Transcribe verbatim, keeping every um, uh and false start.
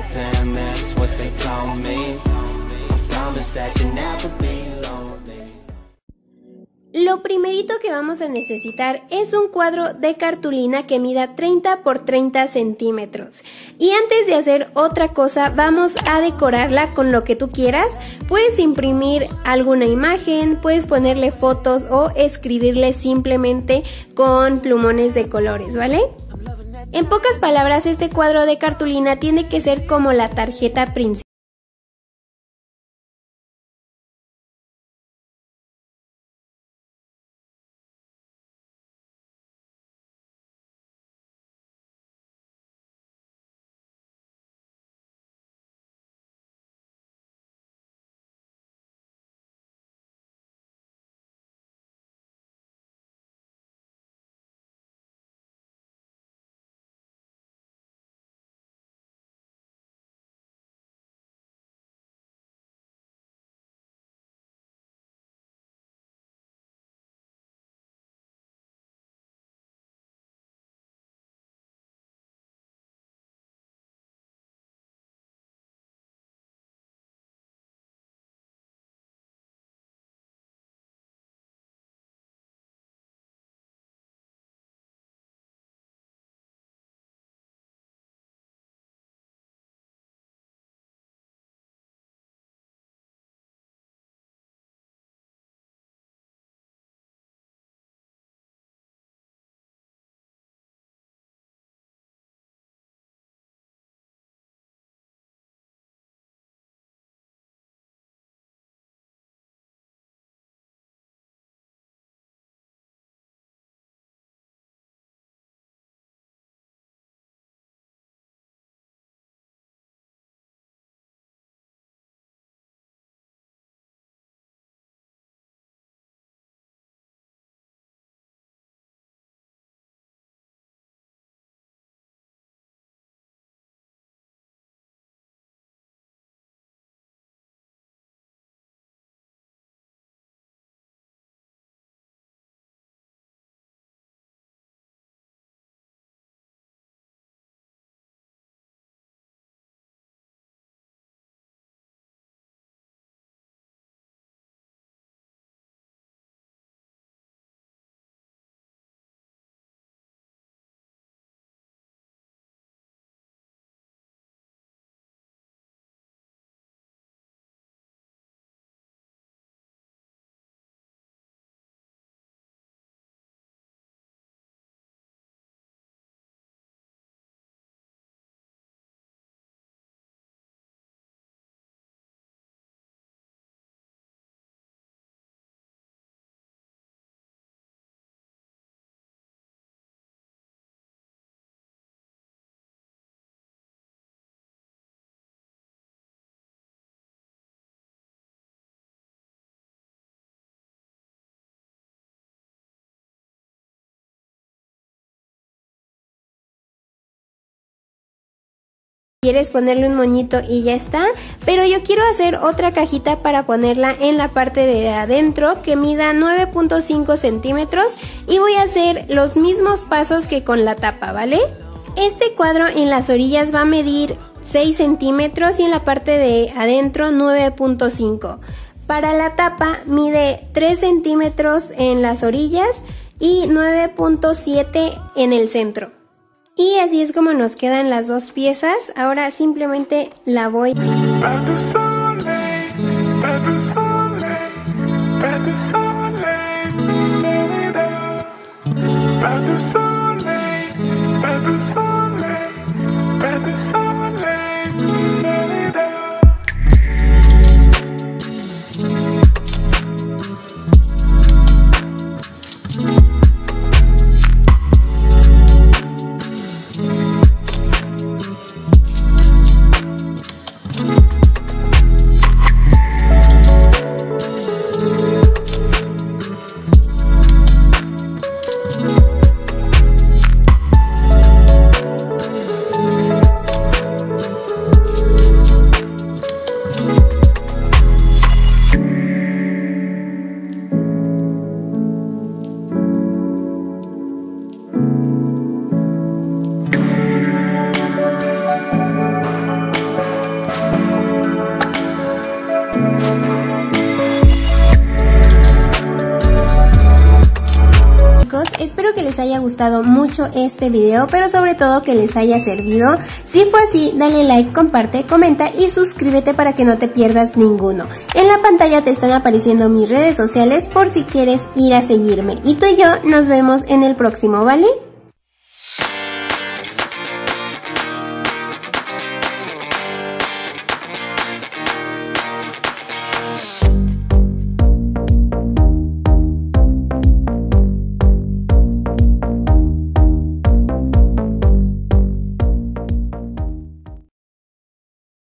Damn, that's what they call me. I promise that you'll never be lonely. Lo primerito que vamos a necesitar es un cuadro de cartulina que mida treinta por treinta centímetros. Y antes de hacer otra cosa, vamos a decorarla con lo que tú quieras. Puedes imprimir alguna imagen, puedes ponerle fotos o escribirle simplemente con plumones de colores, ¿vale? En pocas palabras, este cuadro de cartulina tiene que ser como la tarjeta principal. Quieres ponerle un moñito y ya está, pero yo quiero hacer otra cajita para ponerla en la parte de adentro que mida nueve punto cinco centímetros y voy a hacer los mismos pasos que con la tapa, ¿vale? Este cuadro en las orillas va a medir seis centímetros y en la parte de adentro nueve punto cinco. Para la tapa mide tres centímetros en las orillas y nueve punto siete en el centro. Y así es como nos quedan las dos piezas. Ahora simplemente la voy espero que les haya gustado mucho este video, pero sobre todo que les haya servido. Si fue así, dale like, comparte, comenta y suscríbete para que no te pierdas ninguno. En la pantalla te están apareciendo mis redes sociales por si quieres ir a seguirme. Y tú y yo nos vemos en el próximo, ¿vale?